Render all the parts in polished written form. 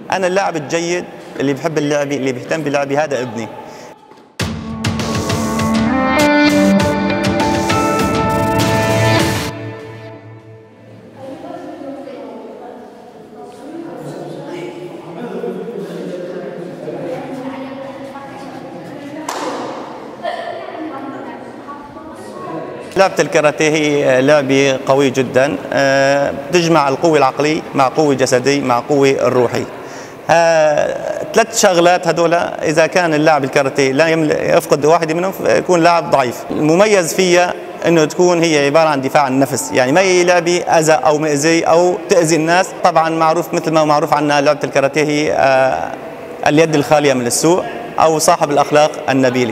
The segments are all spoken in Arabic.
انا اللاعب الجيد اللي بحب اللعب اللي بيهتم بلعبي هذا ابني. لعبة الكاراتيه هي لعبة قوية جدا، تجمع القوة العقلية مع قوة جسدية مع قوة الروحية. ثلاث شغلات هذول إذا كان اللاعب الكاراتيه لا يفقد واحدة منهم يكون لاعب ضعيف. المميز فيها إنه تكون هي عبارة عن دفاع عن النفس، يعني ما هي لعبة أذى أو مأذي أو تأذي الناس. طبعا معروف مثل ما معروف عنا لعبة الكاراتيه هي اليد الخالية من السوء أو صاحب الأخلاق النبيلة.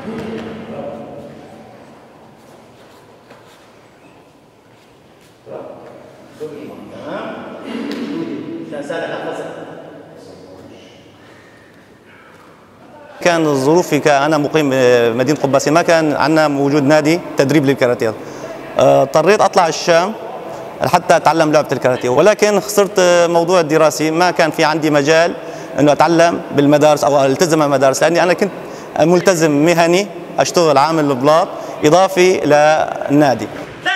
كان ظروفي كأنا مقيم بمدينة قباسي، ما كان عندنا موجود نادي تدريب للكاراتيه. اضطريت أطلع الشام حتى أتعلم لعبة الكاراتيه، ولكن خسرت موضوع الدراسي، ما كان في عندي مجال أنه أتعلم بالمدارس أو ألتزم بالمدارس، لأني أنا كنت ملتزم مهني أشتغل عامل بلاط إضافي للنادي.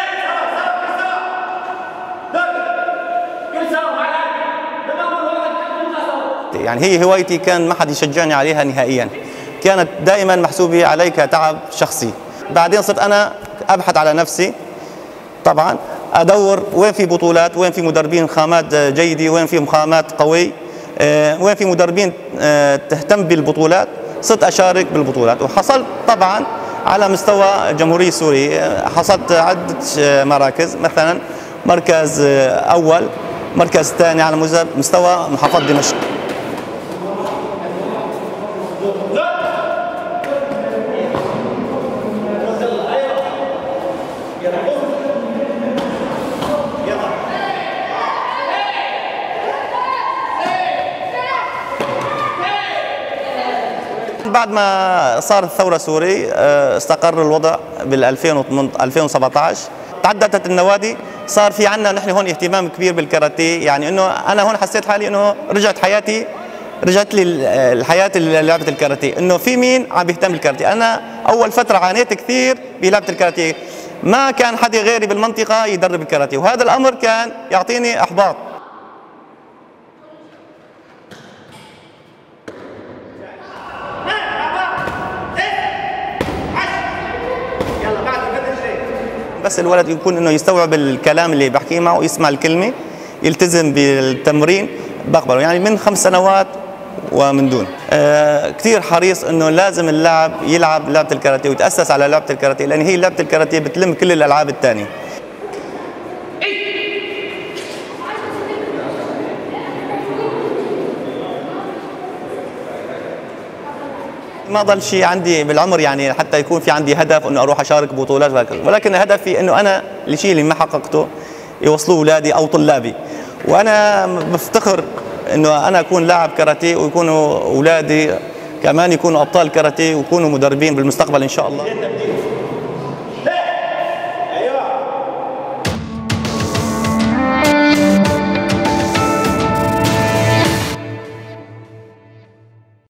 يعني هي هوايتي كان ما حد يشجعني عليها نهائيا، كانت دائما محسوبة علي كتعب شخصي. بعدين صرت أنا أبحث على نفسي، طبعا أدور وين في بطولات، وين في مدربين خامات جيدة، وين في خامات قوي، وين في مدربين تهتم بالبطولات. صرت أشارك بالبطولات وحصلت طبعا على مستوى جمهورية سوريا، حصلت عدة مراكز، مثلا مركز أول، مركز ثاني على مستوى محافظة دمشق. بعد ما صارت الثورة السورية استقر الوضع بال 2017 تعددت النوادي، صار في عندنا نحن هون اهتمام كبير بالكاراتيه. يعني انه انا هون حسيت حالي انه رجعت لي الحياة لعبة الكاراتيه، انه في مين عم بيهتم بالكاراتيه. انا اول فترة عانيت كثير بلعبة الكاراتيه، ما كان حدا غيري بالمنطقة يدرب الكاراتيه، وهذا الامر كان يعطيني احباط. بس الولد يكون انه يستوعب الكلام اللي بحكيه معه، يسمع الكلمه، يلتزم بالتمرين، بقبله. يعني من 5 سنوات ومن دون كثير حريص انه لازم اللاعب يلعب لعبه الكاراتيه ويتاسس على لعبه الكاراتيه، لان هي لعبه الكاراتيه بتلم كل الالعاب الثانيه. ما ضل شيء عندي بالعمر يعني حتى يكون في عندي هدف انه اروح اشارك بطولات وهكذا، ولكن هدفي انه انا الشيء اللي ما حققته يوصلوه اولادي او طلابي، وانا بفتخر انه انا اكون لاعب كاراتيه ويكونوا اولادي كمان يكونوا ابطال كاراتيه ويكونوا مدربين بالمستقبل ان شاء الله.